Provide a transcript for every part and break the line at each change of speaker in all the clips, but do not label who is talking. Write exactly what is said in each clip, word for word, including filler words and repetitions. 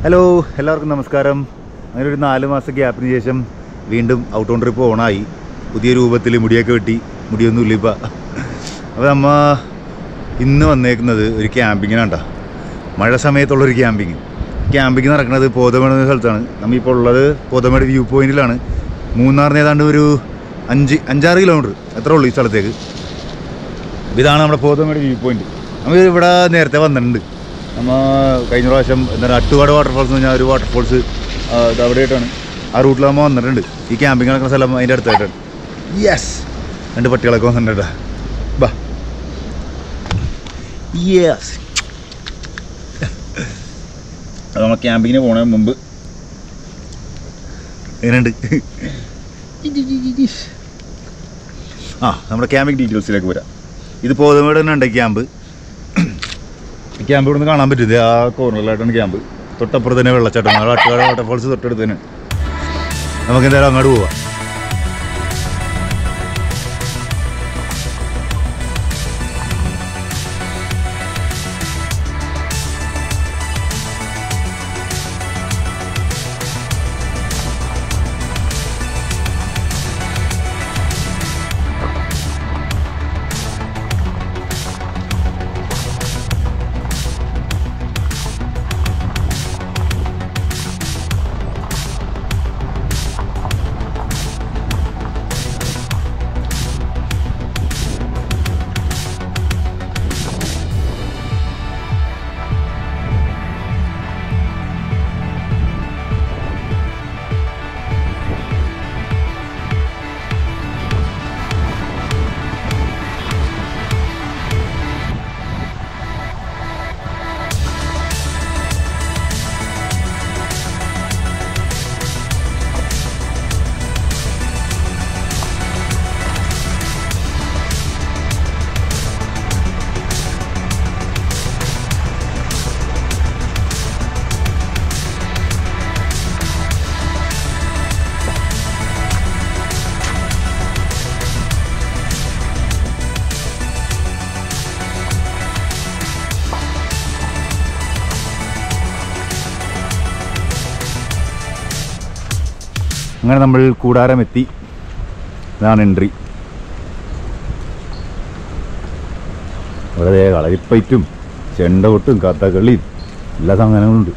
Hello, എല്ലാവർക്കും നമസ്കാരം. അങ്ങനെ ഒരു നാല് മാസം ഗ്യാപ്പിന് ശേഷം വീണ്ടും ഔട്ട് ഓൺ ട്രിപ്പ് ഓണായി. പുതിയ രൂപത്തിൽ മുടിയൊക്കെ വെട്ടി, മുടിയൊന്നുമില്ല ഇപ്പം. അപ്പോൾ നമ്മ ഇന്ന് വന്നേക്കുന്നത് ഒരു ക്യാമ്പിങ്ങിനാണ്. മഴ സമയത്തുള്ളൊരു ക്യാമ്പിങ് ക്യാമ്പിങ് നടക്കുന്നത് പോതമേട് എന്ന സ്ഥലത്താണ്. നമ്മളിപ്പോൾ ഉള്ളത് പോതമേട് വ്യൂ പോയിൻറ്റിലാണ്. മൂന്നാറിന് ഏതാണ്ട് ഒരു അഞ്ച് അഞ്ചാറ് കിലോമീറ്റർ എത്ര ഉള്ളൂ ഈ സ്ഥലത്തേക്ക്. ഇതാണ് നമ്മുടെ പോതമേട് വ്യൂ പോയിൻറ്റ്. നമ്മൾ ഇവിടെ നേരത്തെ വന്നിട്ടുണ്ട്. നമ്മൾ കഴിഞ്ഞ പ്രാവശ്യം എന്താണ് അട്ടുകാട് വാട്ടർഫോൾസ് എന്ന് പറഞ്ഞാൽ ഒരു വാട്ടർഫോൾസ് ഇത് അവിടെയായിട്ടാണ്. ആ റൂട്ടിൽ നമ്മൾ വന്നിട്ടുണ്ട്. ഈ ക്യാമ്പിങ് നടക്കുന്ന സ്ഥലം അതിൻ്റെ അടുത്തായിട്ടാണ്. യെസ്, രണ്ട് പട്ടികളൊക്കെ വന്നിട്ടുണ്ട്. ബാ, യെസ്. അത് നമ്മൾ ക്യാമ്പിങ്ങിന് പോണതിന് മുമ്പ് എങ്ങനെയുണ്ട്? ആ, നമ്മുടെ ക്യാമ്പിങ് ഡീറ്റെയിൽസിലേക്ക് വരാം. ഇത് പോതമേട് തന്നെ ഉണ്ട് ക്യാമ്പ്. ക്യാമ്പ് ഇവിടെ നിന്ന് കാണാൻ പറ്റും. ആ കോർണറിലായിട്ടാണ് ക്യാമ്പ്. തൊട്ടപ്പുറത്ത് തന്നെ വെള്ളച്ചാട്ടം. അട്ടുകാട് വാട്ടർഫോൾസ് തൊട്ടടുത്ത് തന്നെ. നമുക്ക് എന്തായാലും അങ്ങോട്ട് പോവാം. അങ്ങനെ നമ്മൾ കൂടാരം എത്തി. ഇതാണ് എൻട്രി. ഇവിടെ കളരിപ്പയറ്റും ചെണ്ടകൊട്ടും കഥകളിയും എല്ലാ സാധനങ്ങളുണ്ട്.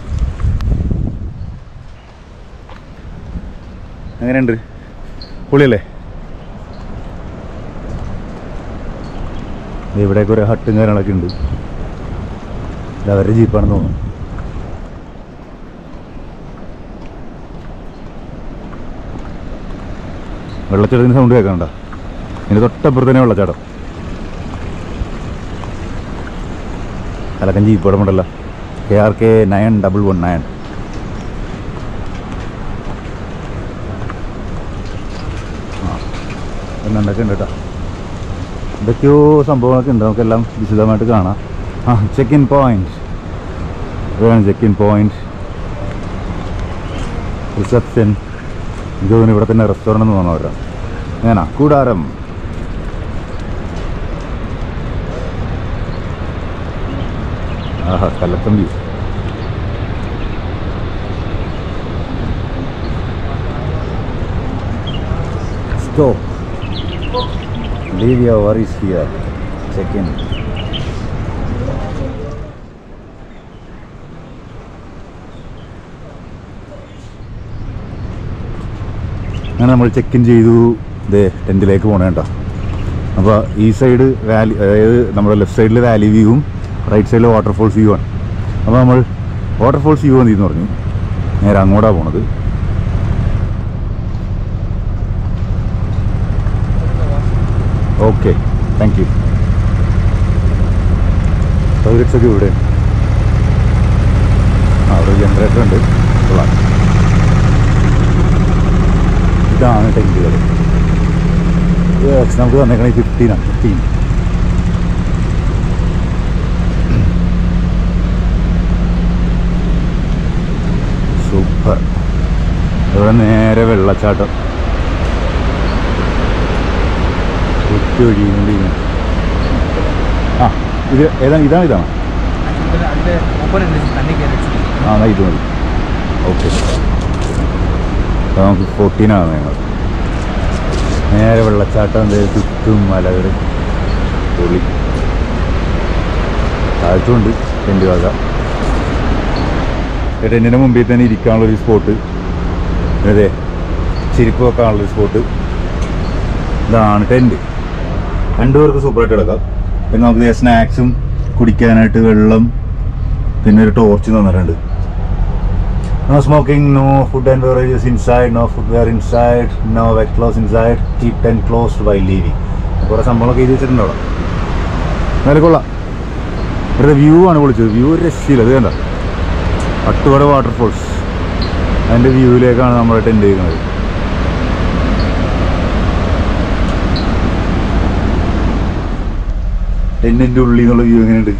എങ്ങനെയുണ്ട്? പൊളിയല്ലേ? ഇവിടെയൊക്കെ ഒരു ഹട്ടും കാര്യങ്ങളൊക്കെ ഉണ്ട്. ഇത് അവരുടെ ജീപ്പാണെന്ന് തോന്നുന്നു. വെള്ളച്ചാട്ടത്തിന് സൗണ്ട് കേൾക്കണ്ട. ഇതിന് തൊട്ടപ്പുറത്ത് തന്നെ വെള്ളച്ചാട്ടം. കലക്കൻ ജീപ്പ് ഇടമുണ്ടല്ലോ. K R K nine double one nine. ആ, എന്നുണ്ടൊക്കെ ഉണ്ട് കേട്ടോ. എന്തൊക്കെയോ സംഭവങ്ങളൊക്കെ ഉണ്ട്. നമുക്കെല്ലാം വിശദമായിട്ട് കാണാം. ആ, ചെക്ക് ഇൻ പോയിന്റ്. ഇതാണ് ചെക്ക് ഇൻ പോയിന്റ്. റിസപ്ഷൻ. ഇതൊന്നും ഇവിടെ തന്നെ റെസ്റ്റോറൻ്റ് എന്ന് തോന്നുന്നവരാ. ഞാനാ കൂടാരം. ആഹാ, കലക്കം view. Stop. Leave your worries here. Check in. അങ്ങനെ നമ്മൾ ചെക്ക് ഇൻ ചെയ്തു. ഇതേ ടെൻറ്റിലേക്ക് പോകണേ കേട്ടോ. അപ്പോൾ ഈ സൈഡ് വാലി, അതായത് നമ്മുടെ ലെഫ്റ്റ് സൈഡിൽ വാലി വ്യൂവും റൈറ്റ് സൈഡിൽ വാട്ടർഫോൾസ് വ്യൂ ആണ്. അപ്പോൾ നമ്മൾ വാട്ടർഫോൾസ് വ്യൂ എന്തെന്ന് പറഞ്ഞു നേരെ അങ്ങോട്ടാണ് പോണത്. Okay, thank you. ടോയ്ലറ്റ്സ് ഒക്കെ ഇവിടെ. ആ, അവിടെ ജനറേറ്റർ ഉണ്ട്. കൊള്ളാം. ഇതാണ് ടെൻറ്റുകൾ. നമുക്ക് തന്നേക്കണേ ഫിഫ്റ്റീനാണ്. Fifteen super. ഇവിടെ നേരെ വെള്ളച്ചാട്ടം. ഒറ്റ ഒഴിയുന്നുണ്ട്. ആ, ഇത് ഏതാണ്? ഇതാണ് ഇതാണ് ആ, ഇത് മതി. ഓക്കെ, നമുക്ക് ഫോർട്ടീനാണ് ഞങ്ങൾ. നേരെ വെള്ളച്ചാട്ടം എന്ത് ചുറ്റും മലകൾ പൊളി. താഴ്ത്തുണ്ട് ടെൻറ്റ് വക. ടെൻറ്റിൻ്റെ മുമ്പിൽ തന്നെ ഇരിക്കാനുള്ളൊരു സ്പോട്ട്, അതെ ചിരിപ്പ് വെക്കാനുള്ളൊരു സ്പോട്ട്. ഇതാണ് ടെൻറ്റ്. രണ്ടുപേർക്ക് സൂപ്പറായിട്ട് കിടക്കാം. പിന്നെ നമുക്ക് സ്നാക്സും കുടിക്കാനായിട്ട് വെള്ളം, പിന്നെ ഒരു ടോർച്ച് തന്നിട്ടുണ്ട്. No smoking, no food and beverages inside, no footwear inside, no wet clothes inside, keep tent closed while leaving. കുറേ സംഭവങ്ങളൊക്കെ എഴുതി വെച്ചിട്ടുണ്ട് അവിടെ. എന്നാലും കൊള്ളാം. ഇവിടെ വ്യൂ ആണ് വിളിച്ചത്. വ്യൂ ഒരു രക്ഷയില്ല. അത് കണ്ട അട്ടുപാട് വാട്ടർഫോൾസ്, അതിൻ്റെ വ്യൂവിലേക്കാണ് നമ്മുടെ ടെൻറ്റ് ചെയ്യുന്നത്. ടെൻറ്റിൻ്റെ ഉള്ളിൽ നിന്നുള്ള വ്യൂ എങ്ങനെയുണ്ട്?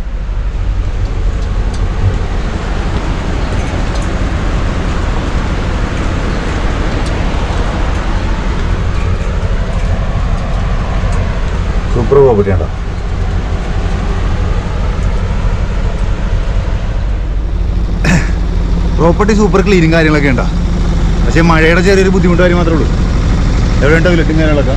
സൂപ്പർ പ്രോപ്പർട്ടി ഉണ്ടോ? പ്രോപ്പർട്ടി സൂപ്പർ ക്ലീനും കാര്യങ്ങളൊക്കെ ഉണ്ടോ? പക്ഷേ മഴയുടെ ചെറിയൊരു ബുദ്ധിമുട്ട് കാര്യം മാത്രമേ ഉള്ളൂ. എവിടെ ഉണ്ടോ വിലറ്റും കാര്യങ്ങളൊക്കെ?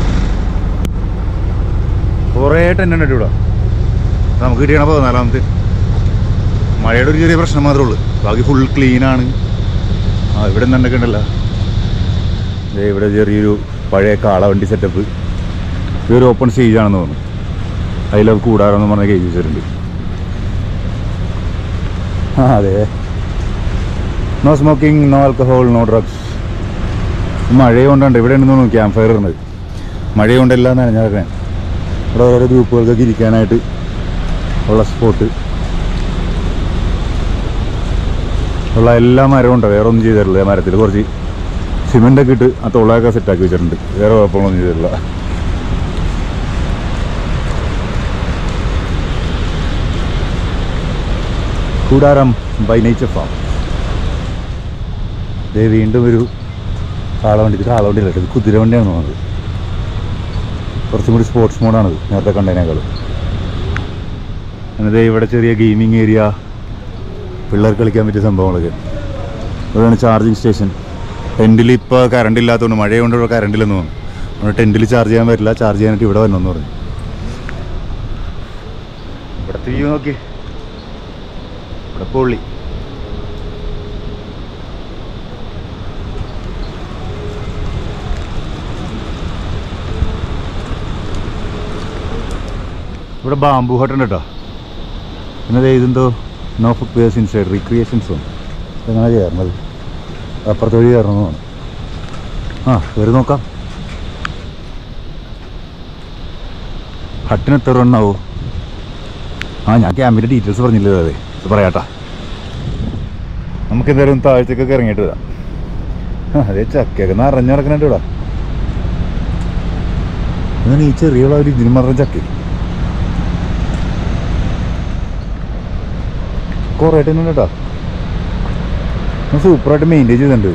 കുറേ ടെൻ്റ് ഉണ്ട് ഇവിടെ. നമുക്ക് കിട്ടിയാണ് പതിനാലാമത്തെ. മഴയുടെ ഒരു ചെറിയ പ്രശ്നം മാത്രമേ ഉള്ളൂ, ബാക്കി ഫുൾ ക്ലീനാണ്. ആ ഇവിടെ എന്തൊക്കെ ഉണ്ടല്ലോ. ഇവിടെ ചെറിയൊരു പഴയ കാളവണ്ടി സെറ്റപ്പ്. ഇതൊരു ഓപ്പൺ സ്റ്റേജ് ആണെന്ന് തോന്നുന്നു. അതിലത് കൂടാറെന്ന് പറഞ്ഞ എഴുതി വെച്ചിട്ടുണ്ട്. ആ അതെ, no smoking, no alcohol, no drugs. മഴ കൊണ്ടുണ്ട് ഇവിടെ ഉണ്ടെന്ന് തോന്നുന്നു ക്യാമ്പ് ഫയർ ഇടുന്നത്. മഴ കൊണ്ടെല്ലാം നനഞ്ഞിറങ്ങാൻ ഇവിടെ ഓരോ ഗ്രൂപ്പുകൾക്കൊക്കെ ഇരിക്കാനായിട്ട് ഉള്ള സ്പോട്ട് ഉള്ള എല്ലാ മരവും ഉണ്ട്. വേറെ ഒന്നും ചെയ്തിട്ടില്ല. മരത്തിൽ കുറച്ച് സിമെൻ്റൊക്കെ ഇട്ട് ആ തൊള്ളയൊക്കെ സെറ്റാക്കി വെച്ചിട്ടുണ്ട്. വേറെ കുഴപ്പങ്ങളൊന്നും ചെയ്തിട്ടില്ല. കൂടാരം ബൈ നേച്ചർ ഫാം. ഇതേ വീണ്ടും ഒരു കാളവണ്ടി. ഇത് കാളവണ്ടിയല്ല, ഇത് കുതിരവണ്ടിയാണ് തോന്നുന്നത്. കുറച്ചും കൂടി സ്പോർട്സ് മോഡാണിത് നേരത്തെ കണ്ടതിനേക്കാളും. എന്നിട്ട് ഇവിടെ ചെറിയ ഗെയിമിങ് ഏരിയ, പിള്ളേർക്ക് കളിക്കാൻ പറ്റിയ സംഭവങ്ങളൊക്കെ. ഇവിടെയാണ് ചാർജിങ് സ്റ്റേഷൻ. ടെൻറ്റിൽ ഇപ്പോൾ കറണ്ട് ഇല്ലാത്തതുകൊണ്ട്, മഴയുകൊണ്ട് ഇവിടെ കറണ്ടില്ലെന്ന് തോന്നുന്നു. അവിടെ ടെൻറ്റിൽ ചാർജ് ചെയ്യാൻ പറ്റില്ല. ചാർജ് ചെയ്യാനായിട്ട് ഇവിടെ വരണമെന്ന് പറഞ്ഞു. ഇവിടുത്തെ വ്യൂ നോക്കി, ഇവിടെ പൊള്ളി. ഇവിടെ ബാംബു ഹട്ട് ഉണ്ട് കേട്ടോ. പിന്നെ ഇതെന്തോ no footwears inside recreation zone. എങ്ങനെ കയറണത്? അപ്പുറത്ത് വഴി കയറണമെന്ന് തോന്നുന്നു. ആ കയറി നോക്കാം. ഹട്ടിന് എത്ര എണ്ണാവോ? ആ ഞാൻ ക്യാമ്പിൻ്റെ ഡീറ്റെയിൽസ് പറഞ്ഞില്ലേ, അതെ ഇത് പറയാട്ടാ. നമുക്ക് എന്തായാലും താഴ്ചക്കൊക്കെ ഇറങ്ങിയിട്ട് വരാം. ആ അതേ ചക്കയൊക്കെ നിറഞ്ഞു നടക്കുന്നുണ്ട് ഇവിടെ. അങ്ങനെ ഈ ചെറിയ ഒരു ഇതിന് പറഞ്ഞ ചക്ക കുറേ ടൈം കേട്ടോ. സൂപ്പറായിട്ട് മെയിൻറ്റെയിൻ ചെയ്തിട്ടുണ്ട്.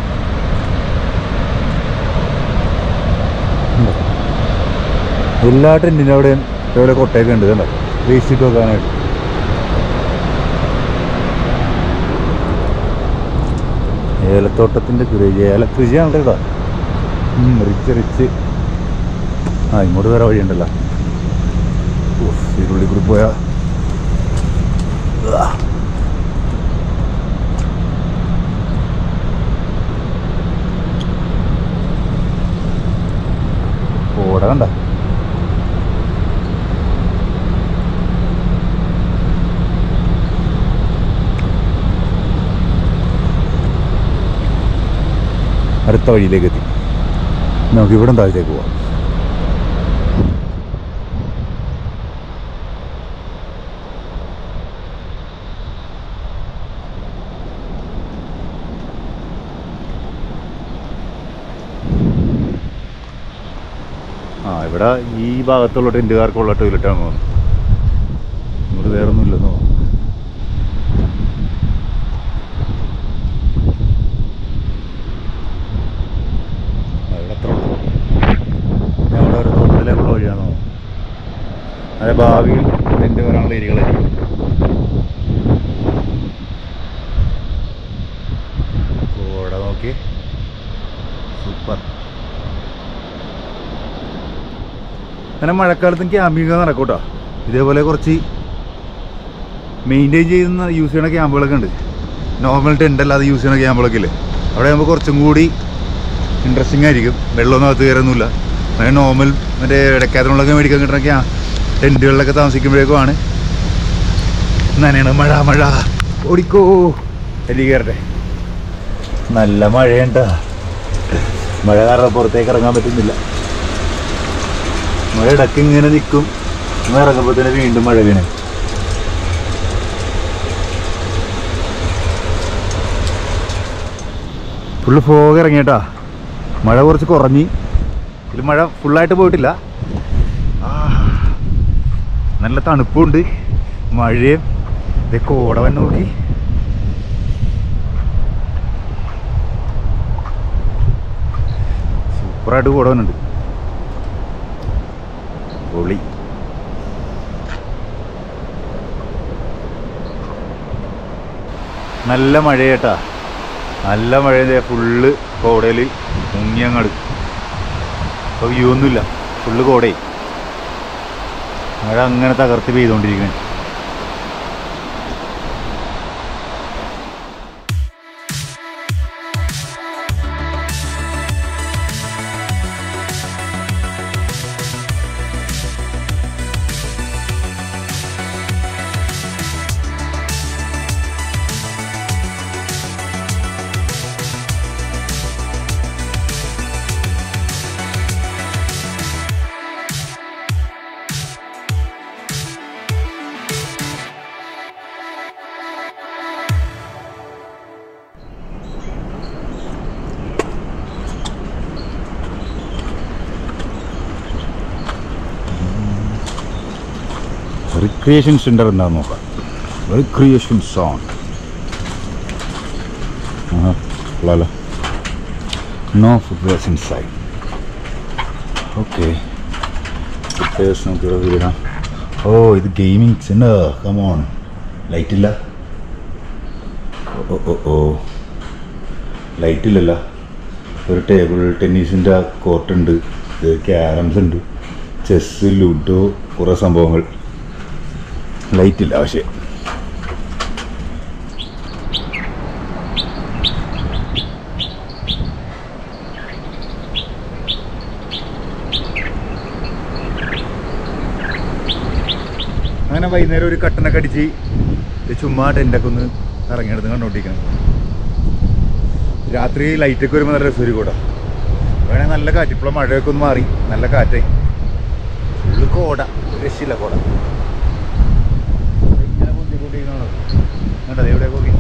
എല്ലാ ടെൻറ്റിൻ്റെ അവിടെയും ഇതേപോലെ കൊട്ടയൊക്കെ ഉണ്ട്. ഇതുണ്ടോ വേസ്റ്റ് ഇട്ട് വെക്കാനായിട്ട്. ഏലത്തോട്ടത്തിൻ്റെ ഏലകൃഷിയാണ് കേട്ടോ. Rich rich. ആ ഇങ്ങോട്ട് വേറെ വഴിയുണ്ടല്ലോ. ഇതിനുള്ളിൽ കൂടി പോയാ ഓട കണ്ട. അടുത്ത വഴിയിലേക്ക് എത്തി. നമുക്ക് ഇവിടെ താഴത്തേക്ക് പോവാം. ആ ഇവിടെ ഈ ഭാഗത്തുള്ള ടെൻറ്റുകാർക്കുള്ള ടോയ്ലറ്റാണ് തോന്നുന്നു. ഇവിടെ വേറെ ഒന്നുമില്ലെന്ന് തോന്നുന്നു. ഇവിടെ എത്ര ഞങ്ങളുടെ ഒരു തോട്ടത്തിലേക്കുള്ള വഴിയാണോ? അതെ ഭാവിയിൽ ടെൻറ്റ് വരാനുള്ള ഏരിയകളായിരിക്കും. നോക്കി, സൂപ്പർ. അങ്ങനെ മഴക്കാലത്തും ക്യാമ്പിങ് നടക്കൂട്ടോ. ഇതേപോലെ കുറച്ച് മെയിൻറ്റെയിൻ ചെയ്യുന്ന യൂസ് ചെയ്യുന്ന ക്യാമ്പുകളൊക്കെ ഉണ്ട്. നോർമൽ ടെൻ്റ് അല്ലാതെ യൂസ് ചെയ്യുന്ന ക്യാമ്പുകളൊക്കെ ഇല്ലേ, അവിടെ ആകുമ്പോൾ കുറച്ചും കൂടി ഇൻട്രസ്റ്റിംഗ് ആയിരിക്കും. വെള്ളമൊന്നും അകത്ത് കയറുന്നില്ല. അങ്ങനെ നോർമൽ മറ്റേ ഇടയ്ക്കാത്തിനുള്ളൊക്കെ മേടിക്കാൻ കിട്ടുന്ന ക്യാ ടെൻറ്റുകളിലൊക്കെ താമസിക്കുമ്പോഴേക്കുമാണ് നനയാണ്. മഴ മഴ ഓടിക്കോ, എലി കയറട്ടെ. നല്ല മഴയുണ്ടാ. മഴ കാരണം പുറത്തേക്ക് ഇറങ്ങാൻ പറ്റുന്നില്ല. മഴ ഇടയ്ക്ക് ഇങ്ങനെ നിൽക്കും, ഇങ്ങനെ ഇറങ്ങുമ്പോൾ തന്നെ വീണ്ടും മഴ വീണേ. Full fog ഇറങ്ങിയിട്ടാ. മഴ കുറച്ച് കുറഞ്ഞ്. ഇതിൽ മഴ ഫുള്ളായിട്ട് പോയിട്ടില്ല. നല്ല തണുപ്പുണ്ട്, മഴയും. ഇതേ കോടവൻ നോക്കി. സൂപ്പറായിട്ട് കോടവനുണ്ട്. പൊളി. നല്ല മഴയേട്ടാ, നല്ല മഴ. ഫുള്ള് കോടയിൽ മുങ്ങിയങ്ങട്. ഇപ്പോൾ വ്യൂ ഒന്നുമില്ല, ഫുള്ള് കോടയായി. മഴ അങ്ങനെ തകർത്ത് പെയ്തുകൊണ്ടിരിക്കുകയാണ്. റിക്രിയേഷൻ സെൻ്റർ എന്താണെന്ന് നോക്കാം. Recreation zone. Hello, no footwears inside. Okay, footwears നമുക്കിവിടെ വീടാം. ഓ, ഇത് ഗെയിമിംഗ് സെൻ്റർ. കമോൺ. ലൈറ്റില്ല. ഓ ഓ ഓ ലൈറ്റില്ലല്ലോ. ഒരു ടേബിൾ ടെന്നീസിൻ്റെ കോർട്ടുണ്ട്. ഇത് ക്യാരംസ് ഉണ്ട്, ചെസ്സ്, ലുഡോ, കുറേ സംഭവങ്ങൾ. ലൈറ്റില്ല പക്ഷേ. അങ്ങനെ വൈകുന്നേരം ഒരു കട്ടനൊക്കെ അടിച്ച് ചുമ്മാ ടെൻ്റൊക്കെ ഒന്ന് ഇറങ്ങിയെടുത്ത് കണ്ടോണ്ടിരിക്കണം. രാത്രി ലൈറ്റൊക്കെ വരുമ്പോൾ നല്ല രസം കൂടാ. വേണേൽ നല്ല കാറ്റ്. ഇപ്പോഴും മഴയൊക്കെ ഒന്ന് മാറി, നല്ല കാറ്റായി. ഫുള്ള് കോട, രക്ഷയില്ല കോട. കണ്ടത് എവിടെ പോയി.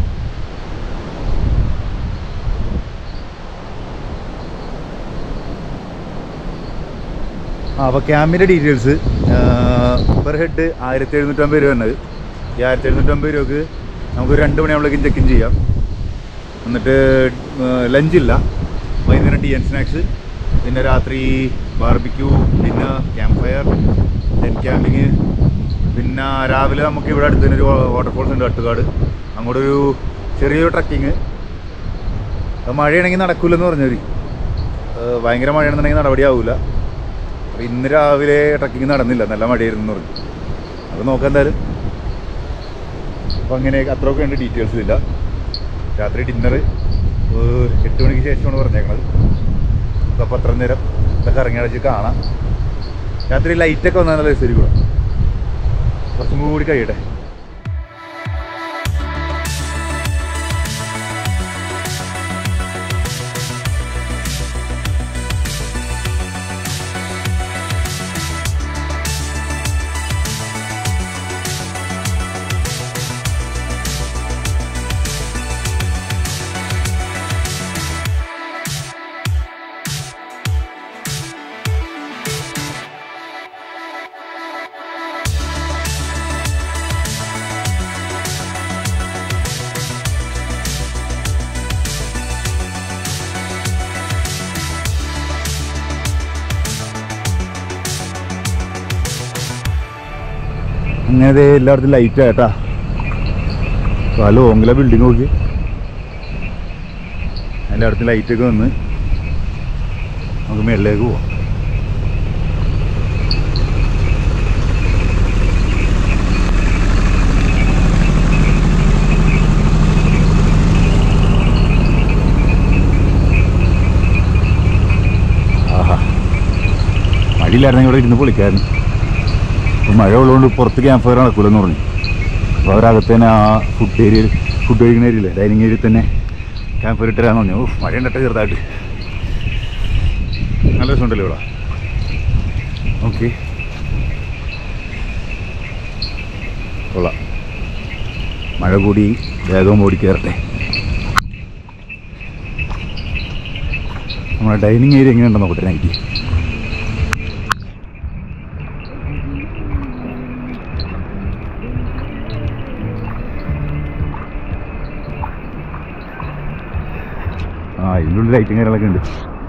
ആ അപ്പോൾ ക്യാമ്പിൻ്റെ ഡീറ്റെയിൽസ്. പെർ ഹെഡ് ആയിരത്തി എഴുന്നൂറ്റമ്പത് രൂപ വന്നത്. ഈ ആയിരത്തി എഴുന്നൂറ്റമ്പത് രൂപക്ക് നമുക്ക് രണ്ട് മണിയാകുമ്പോഴേക്കും ചെക്ക് ഇൻ ചെയ്യാം. എന്നിട്ട് ലഞ്ചില്ല, വൈകുന്നേരം ടീ ആൻഡ് സ്നാക്സ്, പിന്നെ രാത്രി ബാർബിക്യൂ, പിന്നെ ക്യാമ്പ് ഫയർ, ടെൻ ക്യാമ്പിങ്. പിന്നെ രാവിലെ നമുക്ക് ഇവിടെ അടുത്ത് തന്നെ ഒരു വാട്ടർഫോൾസ് ഉണ്ട്, അട്ടുകാട്. അങ്ങോട്ടൊരു ചെറിയൊരു ട്രക്കിങ്. മഴയാണെങ്കിൽ നടക്കില്ലെന്ന് പറഞ്ഞവർ. ഭയങ്കര മഴയാണെന്നുണ്ടെങ്കിൽ നടപടിയാവില്ല. അപ്പോൾ ഇന്ന് രാവിലെ ട്രക്കിങ് നടന്നില്ല, നല്ല മഴയായിരുന്നു എന്ന് പറഞ്ഞു. അപ്പോൾ നോക്കാം എന്തായാലും. അപ്പോൾ അങ്ങനെ അത്രയൊക്കെ ഉണ്ട്, ഡീറ്റെയിൽസിലില്ല. രാത്രി ഡിന്നർ എട്ട് മണിക്ക് ശേഷമാണ് പറഞ്ഞേക്കണത്. അപ്പോൾ അത്ര നേരം ഇതൊക്കെ ഇറങ്ങി അടച്ച് കാണാം. രാത്രി ലൈറ്റൊക്കെ വന്നാൽ നല്ല ശരി കൂടെ. കുറച്ചും കൂടി കഴിയട്ടെ. അങ്ങനെ എല്ലായിടത്തും ലൈറ്റായിട്ടാ. ആ ലോങ്ങിലെ ബിൽഡിങ് നോക്കി. അതിൻ്റെ അടുത്ത് ലൈറ്റൊക്കെ വന്ന് നമുക്ക് മേളിലേക്ക് പോവാം. ആഹാ, മഴയില്ലായിരുന്നെങ്കിൽ ഇവിടെ ഇരുന്ന് പൊളിക്കായിരുന്നു. അപ്പോൾ മഴ ഉള്ളതുകൊണ്ട് പുറത്ത് ക്യാമ്പ് ഫയർ നടക്കൂലെന്ന് പറഞ്ഞു. അപ്പോൾ അവരകത്ത് തന്നെ ആ ഫുഡ് ഏരിയയിൽ ഫുഡ് കഴിക്കുന്ന ഏരിയയില്ലേ ഡൈനിങ് ഏരിയയിൽ തന്നെ ക്യാമ്പ് ഫയർ ഇട്ടരാന്ന് പറഞ്ഞു. ഓ മഴ ഉണ്ടട്ടെ ചെറുതായിട്ട്, നല്ല രസമുണ്ടല്ലോ ഇവിടെ. ഓക്കെ, കൊള്ളാം. മഴ കൂടി വേഗം ഓടിക്കയറട്ടെ. നമ്മുടെ ഡൈനിങ് ഏരിയ എങ്ങനെയുണ്ടെന്ന് നോക്കട്ടെ നൈറ്റ്. ആ ഇതിനുള്ള ലൈറ്റും കാര്യങ്ങളൊക്കെ ഉണ്ട്.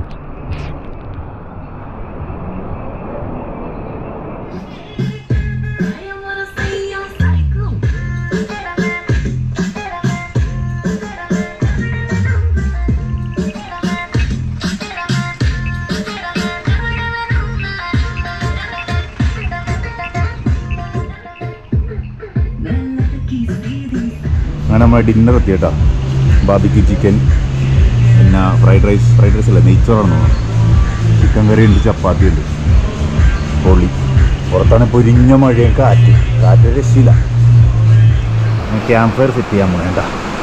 അങ്ങനെ നമ്മൾ ഡിന്നർ എത്തി കേട്ടോ. ബാർബിക്യൂ ചിക്കൻ, പിന്നെ ഫ്രൈഡ് റൈസ് ഫ്രൈഡ് റൈസ് അല്ല നെയ്ച്ചോറാണെന്ന് തോന്നുന്നു. ചിക്കൻ കറി ഉണ്ട്, ചപ്പാത്തി ഉണ്ട്, പൊള്ളി. പുറത്താണ് പൊരിഞ്ഞ മഴയും കാറ്റ് കാറ്റ് രക്ഷയില്ല. ക്യാമ്പ് ഫയർ സെറ്റ് ചെയ്യാൻ പോകേണ്ട.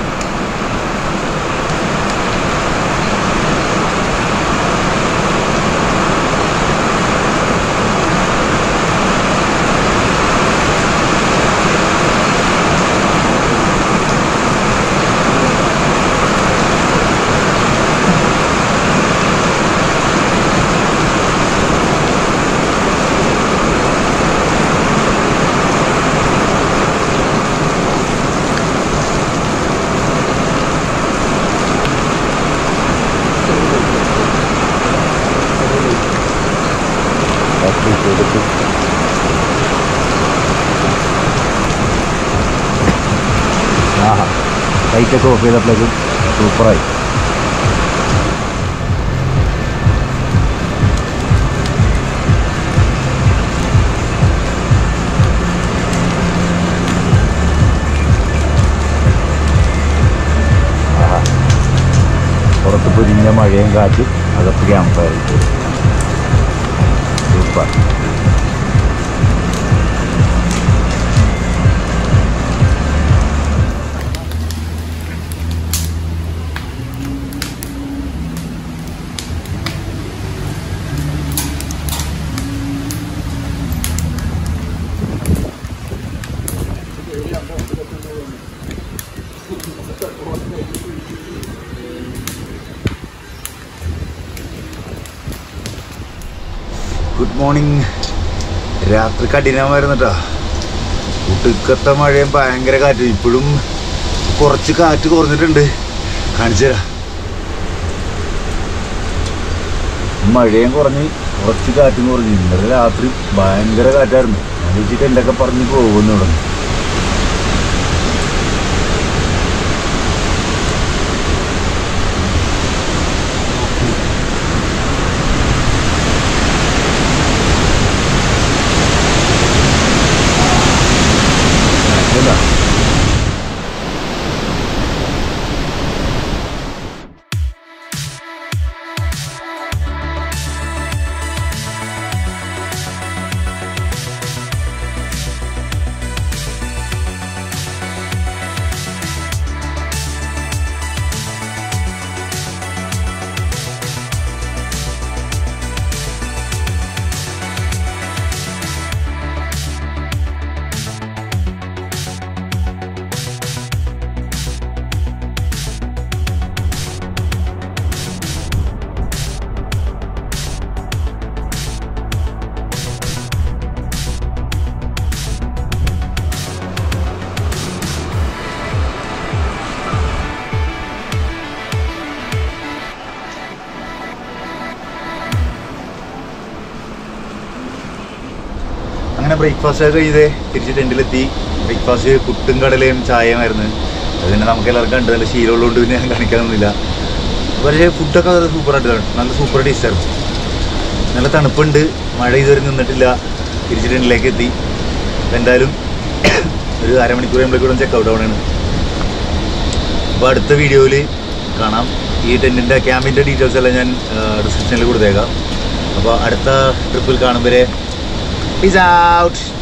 ആഹാ, ലൈറ്റൊക്കെ ഓഫ് ചെയ്തപ്പോഴേക്കും സൂപ്പറായി. ആഹാ, പുറത്ത് പൊരിഞ്ഞ മഴയും കാറ്റും, അകത്ത് camp fire super. Good morning. രാത്രി കഠിനമായിരുന്നു കേട്ടോ. ഒടുക്കത്തെ മഴയും ഭയങ്കര കാറ്റും. ഇപ്പോഴും കുറച്ച് കാറ്റ് കുറഞ്ഞിട്ടുണ്ട്, കാണിച്ചു തരാം. മഴയും കുറഞ്ഞ് കുറച്ച് കാറ്റും കുറഞ്ഞു. ഇന്നലെ രാത്രി ഭയങ്കര കാറ്റായിരുന്നു. ഞാൻ വെച്ചിട്ട് എന്തൊക്കെ പറഞ്ഞ് പോകുന്നു ഇവിടെ. അങ്ങനെ ബ്രേക്ക്ഫാസ്റ്റ് ഒക്കെ ചെയ്ത് തിരിച്ച് ടെൻറ്റിലെത്തി. ബ്രേക്ക്ഫാസ്റ്റ് പുട്ടും കടലയും ചായയുമായിരുന്നു. അത് പിന്നെ നമുക്ക് എല്ലാവർക്കും കണ്ട് നല്ല ശീലമുള്ളതുകൊണ്ട് പിന്നെ ഞാൻ കാണിക്കാനൊന്നുമില്ല. പക്ഷേ ഫുഡൊക്കെ സൂപ്പറായിട്ടാണ്, നല്ല സൂപ്പർ ടേസ്റ്റാണ്. നല്ല തണുപ്പുണ്ട്, മഴ ഇതുവരെ നിന്നിട്ടില്ല, തിരിച്ച് ടെൻറ്റിലേക്ക് എത്തി. അപ്പോൾ എന്തായാലും ഒരു അരമണിക്കൂർ കഴിയുമ്പോഴേക്കൂടെ ചെക്ക് ഔട്ട് ആവണമാണ്. അപ്പോൾ അടുത്ത വീഡിയോയിൽ കാണാം. ഈ ടെൻറ്റിൻ്റെ ക്യാമ്പിൻ്റെ ഡീറ്റെയിൽസ് എല്ലാം ഞാൻ ഡിസ്ക്രിപ്ഷനിൽ കൊടുത്തേക്കാം. അപ്പോൾ അടുത്ത ട്രിപ്പിൽ കാണും വരെ പീസ് ഔട്ട്.